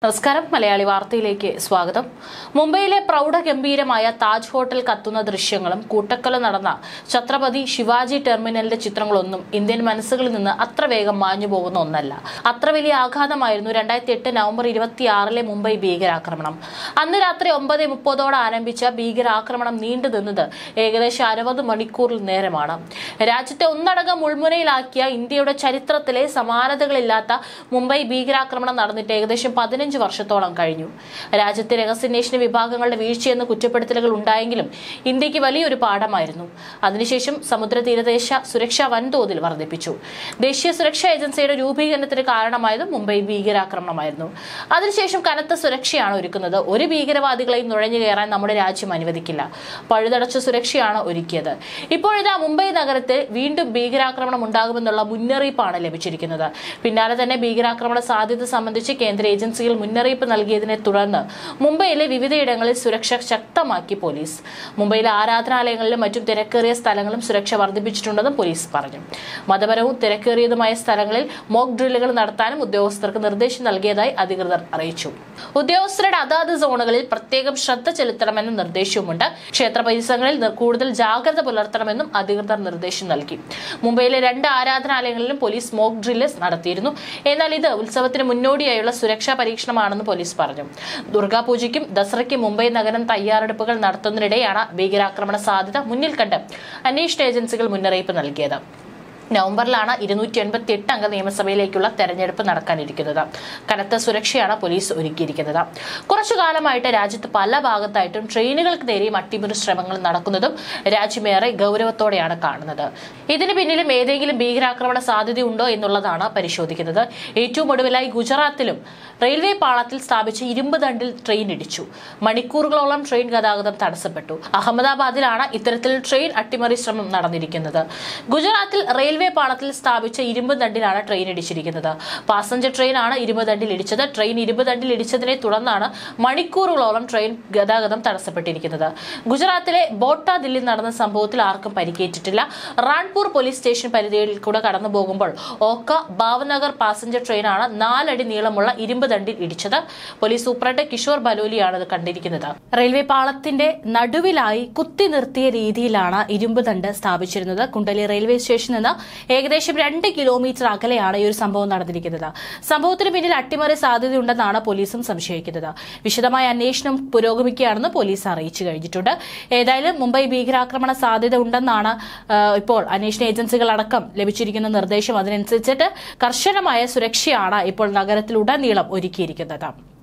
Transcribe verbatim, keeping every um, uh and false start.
നമസ്കാരം മലയാളി വാർത്തയിലേക്ക് സ്വാഗതം. മുംബൈയിലെ പ്രൗഢഗംഭീരമായ താജ് ഹോട്ടൽ കത്തുന്ന ദൃശ്യങ്ങളും കൂട്ടക്കൊല നടന്ന ഛത്രപതി ശിവാജി ടെർമിനലിന്റെ ചിത്രങ്ങളൊന്നും ഇന്ത്യൻ മനസ്സുകളിൽ നിന്ന് അത്ര വേഗം മാഞ്ഞു പോകുന്ന ഒന്നല്ല. അത്ര വലിയ ആഘാതമായിരുന്നു രണ്ടായിരത്തി എട്ട് നവംബർ ഇരുപത്തിയാറിലെ മുംബൈ ഭീകരാക്രമണം. അന്ന് രാത്രി ഒമ്പത് മുപ്പതോടെ ആരംഭിച്ച ഭീകരാക്രമണം നീണ്ടു നിന്നത് ഏകദേശം അറുപത് മണിക്കൂറിൽ നേരമാണ്. രാജ്യത്തെ ഒന്നടങ്കം മുൾമുനയിലാക്കിയ ഇന്ത്യയുടെ ചരിത്രത്തിലെ സമാനതകളില്ലാത്ത മുംബൈ ഭീകരാക്രമണം നടന്നിട്ട് ഏകദേശം പതിനഞ്ച് വർഷത്തോളം കഴിഞ്ഞു. രാജ്യത്തെ രഹസ്യാന്വേഷണ വിഭാഗങ്ങളുടെ വീഴ്ചയെന്ന് കുറ്റപ്പെടുത്തലുകൾ ഉണ്ടായെങ്കിലും ഇന്ത്യക്ക് വലിയൊരു പാഠമായിരുന്നു. അതിനുശേഷം സമുദ്ര തീരദേശ സുരക്ഷ വൻതോതിൽ വർദ്ധിപ്പിച്ചു. ദേശീയ സുരക്ഷാ ഏജൻസിയുടെ രൂപീകരണത്തിന് കാരണമായത് മുംബൈ ഭീകരാക്രമണമായിരുന്നു. അതിനുശേഷം കനത്ത സുരക്ഷയാണ് ഒരുക്കുന്നത്. ഒരു ഭീകരവാദികളെയും നുഴഞ്ഞു കയറാൻ നമ്മുടെ രാജ്യം അനുവദിക്കില്ല. പഴുതടച്ച സുരക്ഷയാണ് ഒരുക്കിയത്. ഇപ്പോഴിതാ മുംബൈ നഗരത്തിൽ വീണ്ടും ഭീകരാക്രമണം ഉണ്ടാകുമെന്നുള്ള മുന്നറിയിപ്പാണ് ലഭിച്ചിരിക്കുന്നത്. പിന്നാലെ തന്നെ ഭീകരാക്രമണ സാധ്യത സംബന്ധിച്ച് കേന്ദ്ര ഏജൻസികൾ മുന്നറിയിപ്പ് നൽകിയതിനെ തുടർന്ന് മുംബൈയിലെ വിവിധയിടങ്ങളിൽ സുരക്ഷ ശക്തമാക്കി പോലീസ്. മുംബൈയിലെ ആരാധനാലയങ്ങളിലും മറ്റും തിരക്കേറിയ സ്ഥലങ്ങളും സുരക്ഷ വർദ്ധിപ്പിച്ചിട്ടുണ്ടെന്നും പോലീസ് പറഞ്ഞു. മതപരവും തിരക്കേറിയതുമായ സ്ഥലങ്ങളിൽ മോക്ക് ഡ്രില്ലുകൾ നടത്താനും ഉദ്യോഗസ്ഥർക്ക് നിർദ്ദേശം നൽകിയതായി അധികൃതർ അറിയിച്ചു. ഉദ്യോഗസ്ഥരുടെ അതാത് സോണുകളിൽ പ്രത്യേകം ശ്രദ്ധ ചെലുത്തണമെന്ന നിർദ്ദേശവുമുണ്ട്. ക്ഷേത്ര പരിസരങ്ങളിൽ കൂടുതൽ ജാഗ്രത പുലർത്തണമെന്നും അധികൃതർ നിർദ്ദേശം നൽകി. മുംബൈയിലെ രണ്ട് ആരാധനാലയങ്ങളിലും പോലീസ് മോക്ക് ഡ്രില്ല് നടത്തിയിരുന്നു. എന്നാൽ ഇത് ഉത്സവത്തിന് മുന്നോടിയായുള്ള സുരക്ഷാ പരീക്ഷണമാണെന്ന് പോലീസ് പറഞ്ഞു. ദുർഗാപൂജയ്ക്കും ദസറയ്ക്കും മുംബൈ നഗരം തയ്യാറെടുപ്പുകൾ നടത്തുന്നതിനിടെയാണ് ഭീകരാക്രമണ സാധ്യത മുന്നിൽ കണ്ട് അന്വേഷണ ഏജൻസികൾ മുന്നറിയിപ്പ് നൽകിയത്. നവംബറിലാണ് ഇരുന്നൂറ്റി എൺപത്തി എട്ട് അംഗ നിയമസഭയിലേക്കുള്ള തെരഞ്ഞെടുപ്പ് നടക്കാനിരിക്കുന്നത്. കനത്ത സുരക്ഷയാണ് പോലീസ് ഒരുക്കിയിരിക്കുന്നത്. കുറച്ചു കാലമായിട്ട് രാജ്യത്ത് പല ഭാഗത്തായിട്ടും ട്രെയിനുകൾക്ക് നേരെയും അട്ടിമറി ശ്രമങ്ങൾ നടക്കുന്നതും രാജ്യമേറെ ഗൗരവത്തോടെയാണ് കാണുന്നത്. ഇതിന് പിന്നിലും ഏതെങ്കിലും ഭീകരാക്രമണ സാധ്യതയുണ്ടോ എന്നുള്ളതാണ് പരിശോധിക്കുന്നത്. ഏറ്റവും ഒടുവിലായി ഗുജറാത്തിലും റെയിൽവേ പാളത്തിൽ സ്ഥാപിച്ച ഇരുമ്പ് ദണ്ടിൽ ട്രെയിൻ ഇടിച്ചു. മണിക്കൂറുകളോളം ട്രെയിൻ ഗതാഗതം തടസ്സപ്പെട്ടു. അഹമ്മദാബാദിലാണ് ഇത്തരത്തിൽ ട്രെയിൻ അട്ടിമറി ശ്രമം നടന്നിരിക്കുന്നത്. ഗുജറാത്തിൽ റെയിൽ റെയിൽവേ പാളത്തിൽ സ്ഥാപിച്ച ഇരുമ്പ് ദണ്ടിലാണ് ട്രെയിൻ ഇടിച്ചിരിക്കുന്നത്. പാസഞ്ചർ ട്രെയിനാണ് ഇരുമ്പ് ദണ്ടിൽ ഇടിച്ചത്. ട്രെയിൻ ഇരുമ്പ് ദണ്ടിൽ ഇടിച്ചതിനെ തുടർന്നാണ് മണിക്കൂറുകളോളം ട്രെയിൻ ഗതാഗതം തടസ്സപ്പെട്ടിരിക്കുന്നത്. ഗുജറാത്തിലെ ബോട്ട ദില്ലിൽ നടന്ന സംഭവത്തിൽ ആർക്കും പരിക്കേറ്റിട്ടില്ല. റാൺപൂർ പോലീസ് സ്റ്റേഷൻ പരിധിയിൽ കൂടെ കടന്നു പോകുമ്പോൾ ഓക്ക ഭാവ്നഗർ പാസഞ്ചർ ട്രെയിനാണ് നാലടി നീളമുള്ള ഇരുമ്പ് ദണ്ടിൽ ഇടിച്ചത്. പോലീസ് സൂപ്രണ്ട് കിഷോർ ബലോലിയാണ് ഇത് കണ്ടിരിക്കുന്നത്. റെയിൽവേ പാളത്തിന്റെ നടുവിലായി കുത്തി നിർത്തിയ രീതിയിലാണ് ഇരുമ്പ് ദണ്ട് സ്ഥാപിച്ചിരുന്നത്. കുണ്ടലി റെയിൽവേ സ്റ്റേഷനിൽ നിന്ന് ഏകദേശം രണ്ട് കിലോമീറ്റർ അകലെയാണ് ഈ ഒരു സംഭവം നടന്നിരിക്കുന്നത്. സംഭവത്തിന് പിന്നിൽ അട്ടിമറി സാധ്യതയുണ്ടെന്നാണ് പോലീസും സംശയിക്കുന്നത്. വിശദമായ അന്വേഷണം പുരോഗമിക്കുകയാണെന്ന് പോലീസ് അറിയിച്ചു കഴിഞ്ഞിട്ടുണ്ട്. ഏതായാലും മുംബൈ ഭീകരാക്രമണ സാധ്യത ഉണ്ടെന്നാണ് ഇപ്പോൾ അന്വേഷണ ഏജൻസികൾ അടക്കം ലഭിച്ചിരിക്കുന്ന നിർദ്ദേശം. അതിനനുസരിച്ചിട്ട് കർശനമായ സുരക്ഷയാണ് ഇപ്പോൾ നഗരത്തിലുടനീളം ഒരുക്കിയിരിക്കുന്നത്.